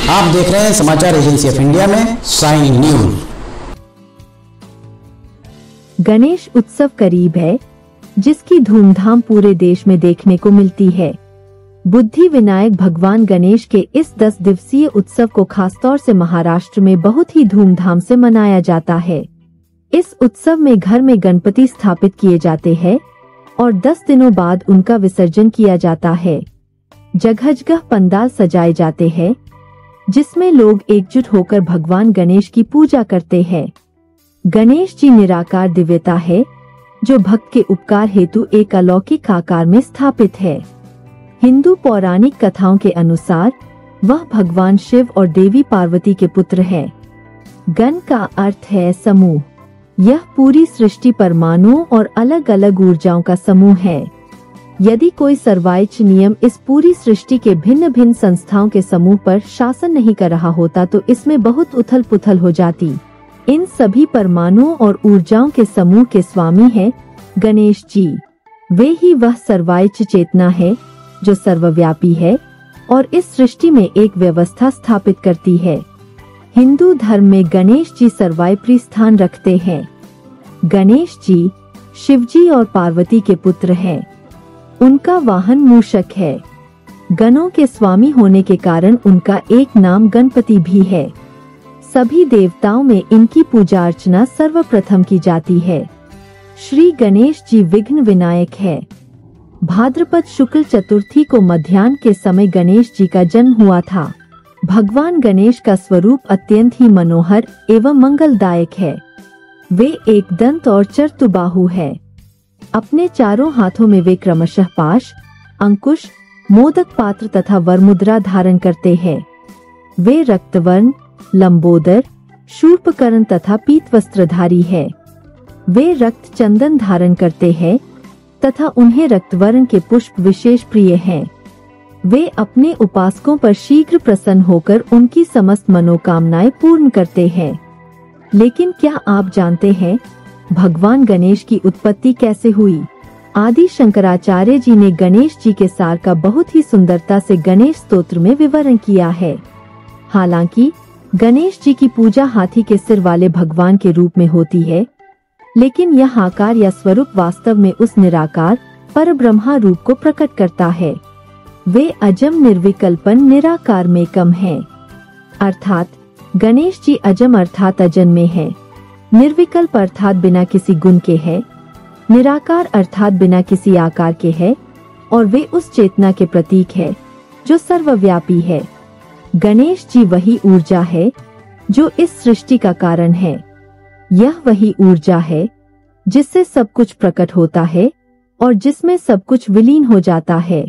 आप देख रहे हैं समाचार एजेंसी ऑफ इंडिया में साइन न्यूज। गणेश उत्सव करीब है, जिसकी धूमधाम पूरे देश में देखने को मिलती है। बुद्धि विनायक भगवान गणेश के इस 10 दिवसीय उत्सव को खासतौर से महाराष्ट्र में बहुत ही धूमधाम से मनाया जाता है। इस उत्सव में घर में गणपति स्थापित किए जाते हैं और 10 दिनों बाद उनका विसर्जन किया जाता है। जगह जगह पंडाल सजाए जाते हैं, जिसमें लोग एकजुट होकर भगवान गणेश की पूजा करते हैं। गणेश जी निराकार दिव्यता है, जो भक्त के उपकार हेतु एक अलौकिक आकार में स्थापित है। हिंदू पौराणिक कथाओं के अनुसार वह भगवान शिव और देवी पार्वती के पुत्र है। गण का अर्थ है समूह। यह पूरी सृष्टि परमाणुओं और अलग अलग ऊर्जाओं का समूह है। यदि कोई सर्वोच्च नियम इस पूरी सृष्टि के भिन्न भिन्न संस्थाओं के समूह पर शासन नहीं कर रहा होता तो इसमें बहुत उथल पुथल हो जाती। इन सभी परमाणुओं और ऊर्जाओं के समूह के स्वामी है गणेश जी। वे ही वह सर्वोच्च चेतना है जो सर्वव्यापी है और इस सृष्टि में एक व्यवस्था स्थापित करती है। हिंदू धर्म में गणेश जी सर्वोपरि स्थान रखते हैं। गणेश जी शिव जी और पार्वती के पुत्र हैं। उनका वाहन मूषक है। गणों के स्वामी होने के कारण उनका एक नाम गणपति भी है। सभी देवताओं में इनकी पूजा अर्चना सर्वप्रथम की जाती है। श्री गणेश जी विघ्न विनायक है। भाद्रपद शुक्ल चतुर्थी को मध्याह्न के समय गणेश जी का जन्म हुआ था। भगवान गणेश का स्वरूप अत्यंत ही मनोहर एवं मंगलदायक है। वे एक दंत और चतुर्बाहु है। अपने चारों हाथों में वे क्रमशः पाश, अंकुश, मोदक पात्र तथा वरमुद्रा धारण करते हैं। वे रक्तवर्ण, लंबोदर, शूर्पकर्ण तथा पीत वस्त्रधारी है। वे रक्त चंदन धारण करते हैं तथा उन्हें रक्तवर्ण के पुष्प विशेष प्रिय हैं। वे अपने उपासकों पर शीघ्र प्रसन्न होकर उनकी समस्त मनोकामनाएं पूर्ण करते हैं। लेकिन क्या आप जानते हैं भगवान गणेश की उत्पत्ति कैसे हुई? आदि शंकराचार्य जी ने गणेश जी के सार का बहुत ही सुंदरता से गणेश स्तोत्र में विवरण किया है। हालांकि गणेश जी की पूजा हाथी के सिर वाले भगवान के रूप में होती है, लेकिन यह आकार या स्वरूप वास्तव में उस निराकार परब्रह्मा रूप को प्रकट करता है। वे अजम निर्विकल्पन निराकार में कम हैं। अर्थात गणेश जी अजम अर्थात अजन्मे हैं, निर्विकल्प अर्थात बिना किसी गुण के है, निराकार अर्थात बिना किसी आकार के है, और वे उस चेतना के प्रतीक है जो सर्वव्यापी है। गणेश जी वही ऊर्जा है जो इस सृष्टि का कारण है। यह वही ऊर्जा है जिससे सब कुछ प्रकट होता है और जिसमें सब कुछ विलीन हो जाता है।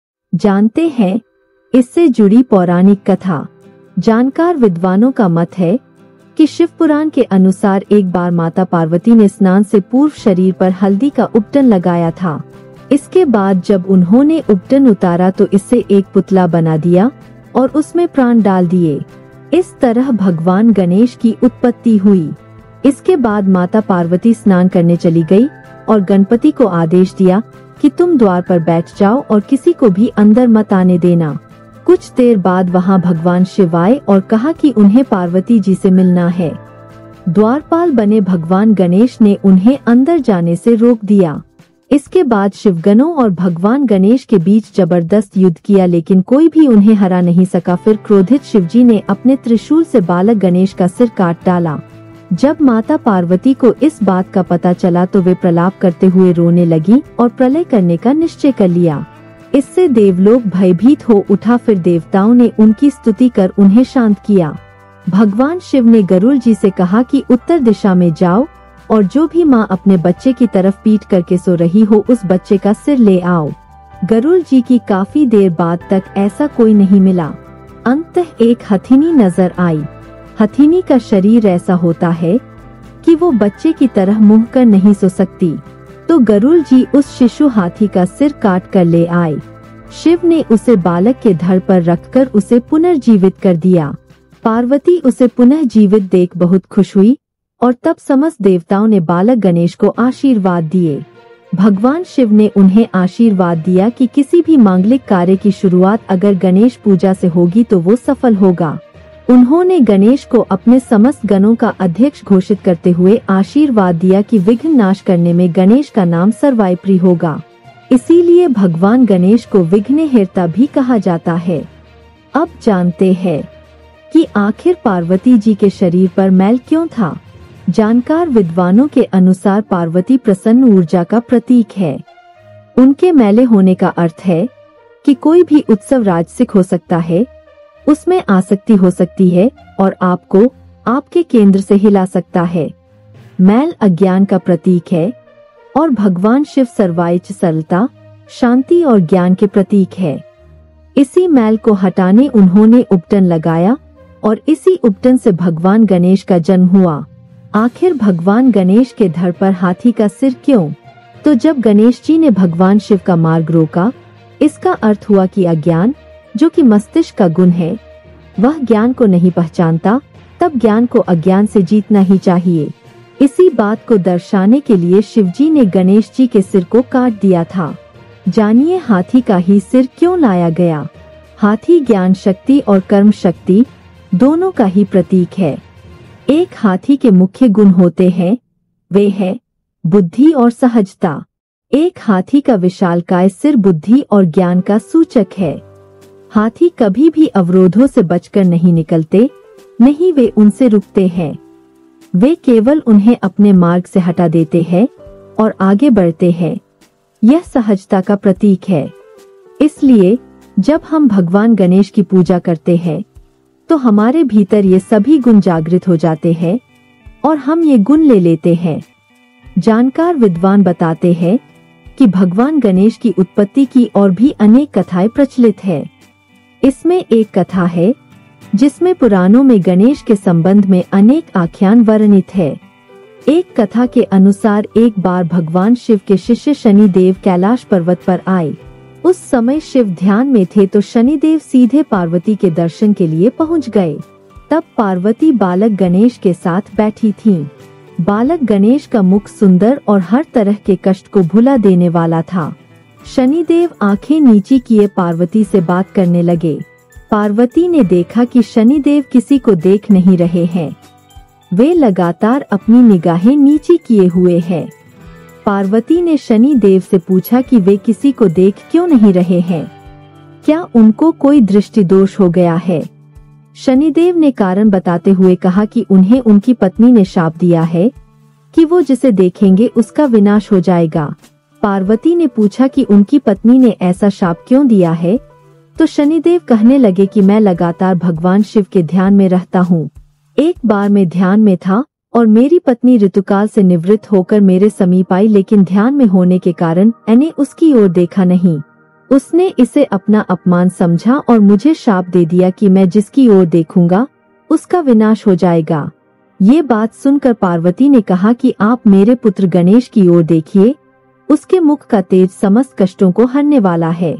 जानते हैं इससे जुड़ी पौराणिक कथा। जानकार विद्वानों का मत है कि शिव पुराण के अनुसार एक बार माता पार्वती ने स्नान से पूर्व शरीर पर हल्दी का उपटन लगाया था। इसके बाद जब उन्होंने उपटन उतारा तो इससे एक पुतला बना दिया और उसमें प्राण डाल दिए। इस तरह भगवान गणेश की उत्पत्ति हुई। इसके बाद माता पार्वती स्नान करने चली गई और गणपति को आदेश दिया कि तुम द्वार पर बैठ जाओ और किसी को भी अंदर मत आने देना। कुछ देर बाद वहां भगवान शिव आए और कहा कि उन्हें पार्वती जी से मिलना है। द्वारपाल बने भगवान गणेश ने उन्हें अंदर जाने से रोक दिया। इसके बाद शिवगणों और भगवान गणेश के बीच जबरदस्त युद्ध किया, लेकिन कोई भी उन्हें हरा नहीं सका। फिर क्रोधित शिवजी ने अपने त्रिशूल से बालक गणेश का सिर काट डाला। जब माता पार्वती को इस बात का पता चला तो वे प्रलाप करते हुए रोने लगी और प्रलय करने का निश्चय कर लिया। इससे देवलोक भयभीत हो उठा। फिर देवताओं ने उनकी स्तुति कर उन्हें शांत किया। भगवान शिव ने गरुड़ जी से कहा कि उत्तर दिशा में जाओ और जो भी माँ अपने बच्चे की तरफ पीठ करके सो रही हो उस बच्चे का सिर ले आओ। गरुड़ जी की काफी देर बाद तक ऐसा कोई नहीं मिला। अंततः एक हथिनी नजर आई। हथिनी का शरीर ऐसा होता है कि वो बच्चे की तरह मुंह कर नहीं सो सकती, तो गरुड़ जी उस शिशु हाथी का सिर काट कर ले आए। शिव ने उसे बालक के धड़ पर रखकर उसे पुनर्जीवित कर दिया। पार्वती उसे पुनः जीवित देख बहुत खुश हुई और तब समस्त देवताओं ने बालक गणेश को आशीर्वाद दिए। भगवान शिव ने उन्हें आशीर्वाद दिया कि किसी भी मांगलिक कार्य की शुरुआत अगर गणेश पूजा से होगी तो वो सफल होगा। उन्होंने गणेश को अपने समस्त गणों का अध्यक्ष घोषित करते हुए आशीर्वाद दिया कि विघ्न नाश करने में गणेश का नाम सर्वाइप्री होगा। इसीलिए भगवान गणेश को विघ्नहर्ता भी कहा जाता है। अब जानते हैं कि आखिर पार्वती जी के शरीर पर मैल क्यों था। जानकार विद्वानों के अनुसार पार्वती प्रसन्न ऊर्जा का प्रतीक है। उनके मैले होने का अर्थ है कि कोई भी उत्सव राजसिक हो सकता है, उसमें आसक्ति हो सकती है और आपको आपके केंद्र से हिला सकता है। मैल अज्ञान का प्रतीक है और भगवान शिव सर्वाइच सरलता, शांति और ज्ञान के प्रतीक है। इसी मैल को हटाने उन्होंने उपटन लगाया और इसी उपटन से भगवान गणेश का जन्म हुआ। आखिर भगवान गणेश के धड़ पर हाथी का सिर क्यों? तो जब गणेश जी ने भगवान शिव का मार्ग रोका, इसका अर्थ हुआ कि अज्ञान, जो कि मस्तिष्क का गुण है, वह ज्ञान को नहीं पहचानता, तब ज्ञान को अज्ञान से जीतना ही चाहिए। इसी बात को दर्शाने के लिए शिवजी ने गणेश जी के सिर को काट दिया था। जानिए हाथी का ही सिर क्यों लाया गया। हाथी ज्ञान शक्ति और कर्म शक्ति दोनों का ही प्रतीक है। एक हाथी के मुख्य गुण होते हैं, वे है बुद्धि और सहजता। एक हाथी का विशालकाय सिर बुद्धि और ज्ञान का सूचक है। हाथी कभी भी अवरोधों से बचकर नहीं निकलते, नहीं वे उनसे रुकते हैं। वे केवल उन्हें अपने मार्ग से हटा देते हैं और आगे बढ़ते हैं। यह सहजता का प्रतीक है। इसलिए जब हम भगवान गणेश की पूजा करते हैं तो हमारे भीतर ये सभी गुण जागृत हो जाते हैं और हम ये गुण ले लेते हैं। जानकार विद्वान बताते हैं कि भगवान गणेश की उत्पत्ति की और भी अनेक कथाएं प्रचलित है। इसमें एक कथा है जिसमें पुराणों में गणेश के संबंध में अनेक आख्यान वर्णित है। एक कथा के अनुसार एक बार भगवान शिव के शिष्य शनिदेव कैलाश पर्वत पर आए। उस समय शिव ध्यान में थे तो शनिदेव सीधे पार्वती के दर्शन के लिए पहुंच गए। तब पार्वती बालक गणेश के साथ बैठी थीं। बालक गणेश का मुख सुंदर और हर तरह के कष्ट को भुला देने वाला था। शनिदेव आंखें नीची किए पार्वती से बात करने लगे। पार्वती ने देखा कि शनिदेव किसी को देख नहीं रहे हैं, वे लगातार अपनी निगाहें नीची किए हुए हैं। पार्वती ने शनिदेव से पूछा कि वे किसी को देख क्यों नहीं रहे हैं, क्या उनको कोई दृष्टि दोष हो गया है। शनिदेव ने कारण बताते हुए कहा कि उन्हें उनकी पत्नी ने शाप दिया है कि वो जिसे देखेंगे उसका विनाश हो जाएगा। पार्वती ने पूछा कि उनकी पत्नी ने ऐसा शाप क्यों दिया है, तो शनिदेव कहने लगे कि मैं लगातार भगवान शिव के ध्यान में रहता हूँ। एक बार मैं ध्यान में था और मेरी पत्नी ऋतुकाल से निवृत्त होकर मेरे समीप आई, लेकिन ध्यान में होने के कारण मैंने उसकी ओर देखा नहीं। उसने इसे अपना अपमान समझा और मुझे शाप दे दिया कि मैं जिसकी ओर देखूंगा उसका विनाश हो जाएगा। ये बात सुनकर पार्वती ने कहा कि आप मेरे पुत्र गणेश की ओर देखिए, उसके मुख का तेज समस्त कष्टों को हरने वाला है।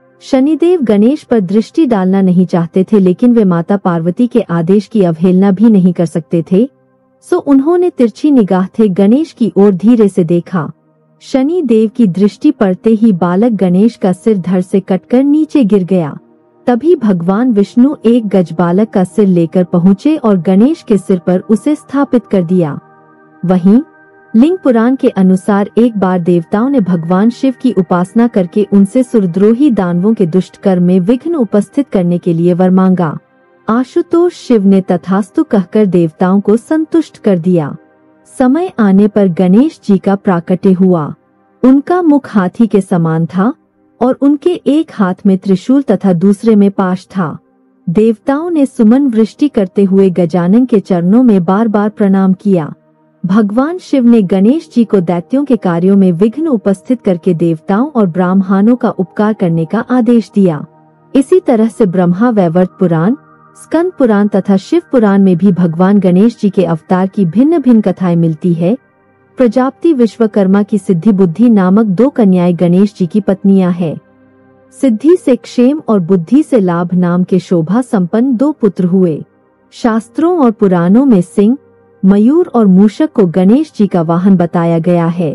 शनिदेव गणेश पर दृष्टि डालना नहीं चाहते थे, लेकिन वे माता पार्वती के आदेश की अवहेलना भी नहीं कर सकते थे, सो उन्होंने तिरछी निगाह से गणेश की ओर धीरे से देखा। शनि देव की दृष्टि पड़ते ही बालक गणेश का सिर धड़ से कटकर नीचे गिर गया। तभी भगवान विष्णु एक गज बालक का सिर लेकर पहुँचे और गणेश के सिर पर उसे स्थापित कर दिया। वहीं लिंग पुराण के अनुसार एक बार देवताओं ने भगवान शिव की उपासना करके उनसे सुरद्रोही दानवों के दुष्ट कर्म में विघ्न उपस्थित करने के लिए वर मांगा। आशुतोष शिव ने तथास्तु कहकर देवताओं को संतुष्ट कर दिया। समय आने पर गणेश जी का प्राकट्य हुआ। उनका मुख हाथी के समान था और उनके एक हाथ में त्रिशूल तथा दूसरे में पाश था। देवताओं ने सुमन वृष्टि करते हुए गजानन के चरणों में बार बार प्रणाम किया। भगवान शिव ने गणेश जी को दैत्यों के कार्यों में विघ्न उपस्थित करके देवताओं और ब्राह्मणों का उपकार करने का आदेश दिया। इसी तरह से ब्रह्मा वैवर्त पुराण, स्कंद पुराण तथा शिव पुराण में भी भगवान गणेश जी के अवतार की भिन्न भिन्न कथाएं मिलती है। प्रजापति विश्वकर्मा की सिद्धि बुद्धि नामक 2 कन्याएं गणेश जी की पत्नियां हैं। सिद्धि से क्षेम और बुद्धि से लाभ नाम के शोभा संपन्न 2 पुत्र हुए। शास्त्रों और पुराणों में सिंह, मयूर और मूषक को गणेश जी का वाहन बताया गया है।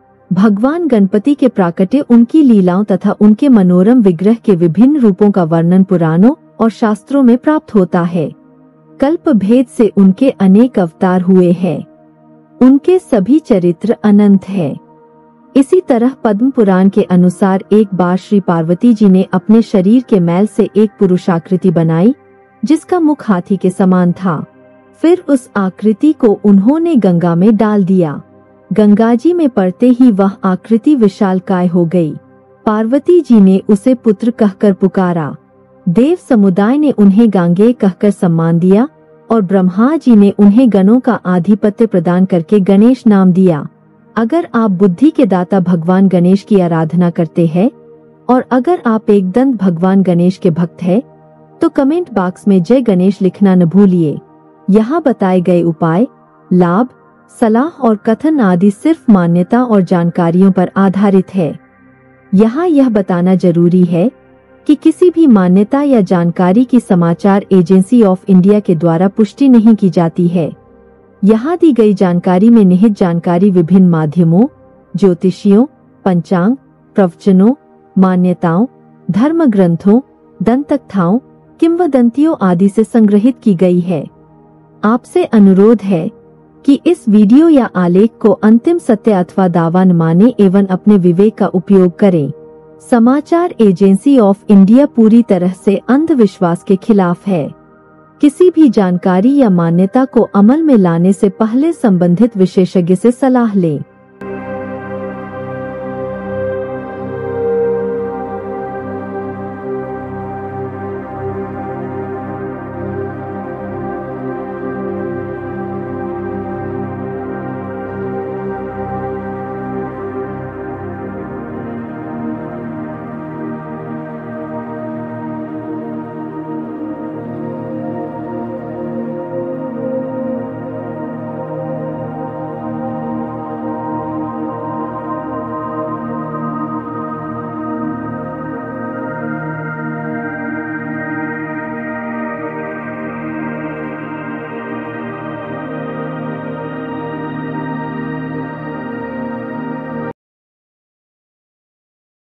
भगवान गणपति के प्राकट्य, उनकी लीलाओं तथा उनके मनोरम विग्रह के विभिन्न रूपों का वर्णन पुराणों और शास्त्रों में प्राप्त होता है। कल्प भेद से उनके अनेक अवतार हुए हैं। उनके सभी चरित्र अनंत है। इसी तरह पद्म पुराण के अनुसार एक बार श्री पार्वती जी ने अपने शरीर के मैल से एक पुरुषाकृति बनाई जिसका मुख हाथी के समान था। फिर उस आकृति को उन्होंने गंगा में डाल दिया। गंगा जी में पड़ते ही वह आकृति विशालकाय हो गई। पार्वती जी ने उसे पुत्र कहकर पुकारा। देव समुदाय ने उन्हें गांगेय कहकर सम्मान दिया और ब्रह्मा जी ने उन्हें गणों का आधिपत्य प्रदान करके गणेश नाम दिया। अगर आप बुद्धि के दाता भगवान गणेश की आराधना करते हैं और अगर आप एकदंत भगवान गणेश के भक्त हैं, तो कमेंट बॉक्स में जय गणेश लिखना न भूलिए। यहाँ बताए गए उपाय, लाभ, सलाह और कथन आदि सिर्फ मान्यता और जानकारियों पर आधारित है। यहाँ यह बताना जरूरी है कि किसी भी मान्यता या जानकारी की समाचार एजेंसी ऑफ इंडिया के द्वारा पुष्टि नहीं की जाती है। यहाँ दी गई जानकारी में निहित जानकारी विभिन्न माध्यमों, ज्योतिषियों, पंचांग, प्रवचनों, मान्यताओं, धर्म ग्रंथों, दंतकथाओं, किंवदंतियों आदि से संग्रहित की गई है। आपसे अनुरोध है कि इस वीडियो या आलेख को अंतिम सत्य अथवा दावा न माने एवं अपने विवेक का उपयोग करें। समाचार एजेंसी ऑफ इंडिया पूरी तरह से अंधविश्वास के खिलाफ है। किसी भी जानकारी या मान्यता को अमल में लाने से पहले संबंधित विशेषज्ञ से सलाह लें।